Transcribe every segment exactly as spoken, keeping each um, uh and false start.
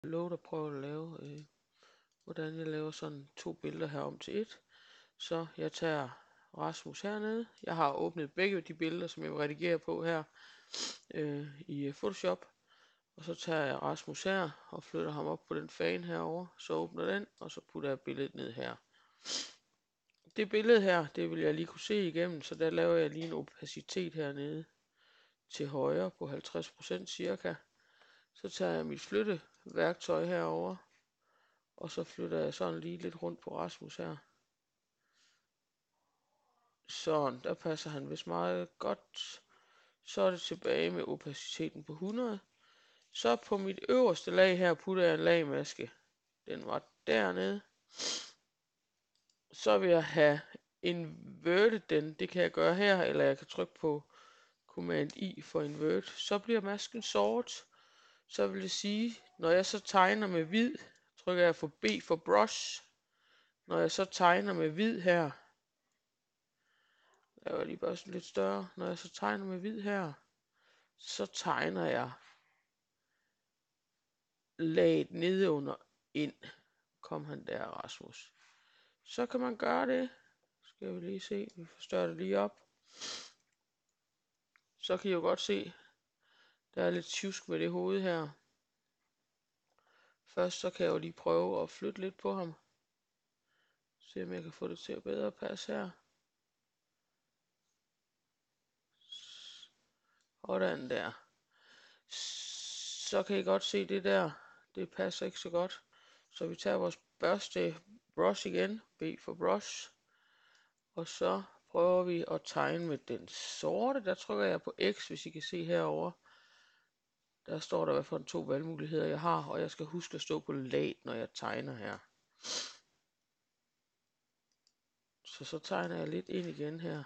lovet at prøve at lave, øh, hvordan jeg laver sådan to billeder her om til et. Så jeg tager Rasmus hernede. Jeg har åbnet begge de billeder, som jeg vil redigere på her øh, i Photoshop. Og så tager jeg Rasmus her og flytter ham op på den fan herover. Så åbner den, og så putter jeg billedet ned her. Det billede her, det vil jeg lige kunne se igennem, så der laver jeg lige en opacitet hernede til højre på halvtreds procent cirka. Så tager jeg mit flytteværktøj herover, og så flytter jeg sådan lige lidt rundt på Rasmus her. Sådan, der passer han vist meget godt. Så er det tilbage med opaciteten på hundrede. Så på mit øverste lag her putter jeg en lagmaske. Den var dernede. Så vil jeg have inverted den. Det kan jeg gøre her, eller jeg kan trykke på Command I for invert. Så bliver masken sort. Så vil det sige, når jeg så tegner med hvid, trykker jeg på B for brush. Når jeg så tegner med hvid her, laver jeg lige bare sådan lidt større. Når jeg så tegner med hvid her, så tegner jeg laget nede under ind. Kom han der, Rasmus. Så kan man gøre det. Skal vi lige se, vi forstørrer det lige op. Så kan I jo godt se, der er lidt tjusk med det hoved her. Først så kan jeg jo lige prøve at flytte lidt på ham. Se om jeg kan få det til at bedre passe her. Sådan der. Så kan I godt se det der. Det passer ikke så godt. Så vi tager vores børste brush igen. B for brush. Og så prøver vi at tegne med den sorte. Der trykker jeg på X, hvis I kan se herover. Der står der, hvad for en to valgmuligheder jeg har. Og jeg skal huske at stå på lag, når jeg tegner her. Så så tegner jeg lidt ind igen her.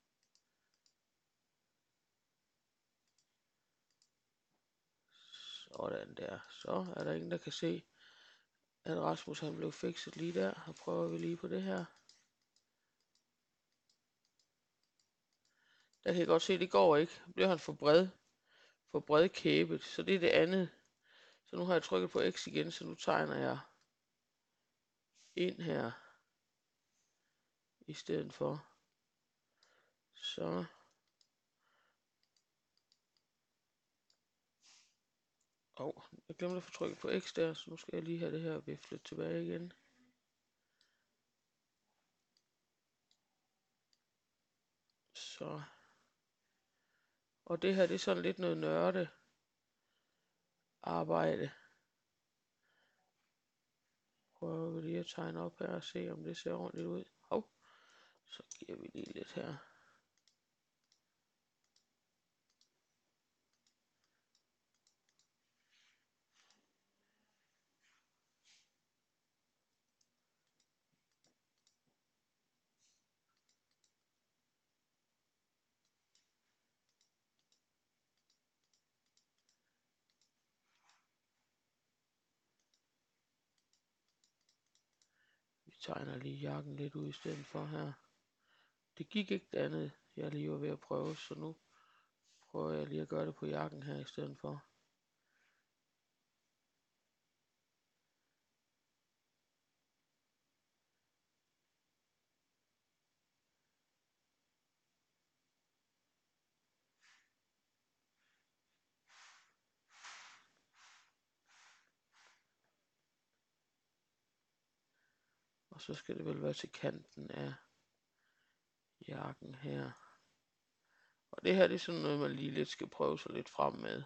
Sådan der. Så er der ingen, der kan se, at Rasmus han blev fikset lige der. Og prøver vi lige på det her. Der kan jeg godt se, at det går ikke. Så bliver han for bred. For bredkæbet. Så det er det andet. Så nu har jeg trykket på X igen, så nu tegner jeg ind her. I stedet for. Så. Åh, oh, jeg glemte at få trykket på X der, så nu skal jeg lige have det her viflet tilbage igen. Så. Og det her, det er sådan lidt noget nørde arbejde. Prøver vi lige at tegne op her og se, om det ser ordentligt ud. Hov. Så giver vi lige lidt her. Vi tegner lige jakken lidt ud i stedet for her. Det gik ikke det andet, jeg lige var ved at prøve, så nu prøver jeg lige at gøre det på jakken her i stedet for. Og så skal det vel være til kanten af jakken her. Og det her, det er sådan noget, man lige lidt skal prøve sig lidt frem med.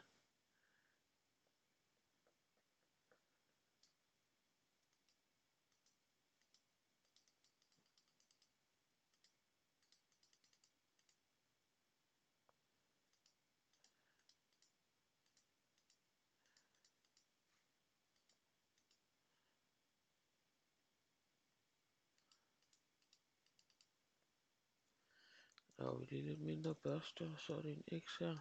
Der har vi lige lidt mindre børste, og så er det en X her.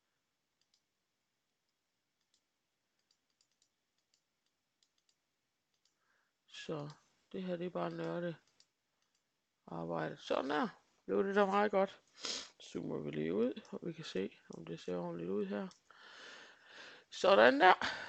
Så det her, det er bare nørde arbejde. Sådan der. Blev det da meget godt. Zoomer vi lige ud, og vi kan se, om det ser ordentligt ud her. Sådan der.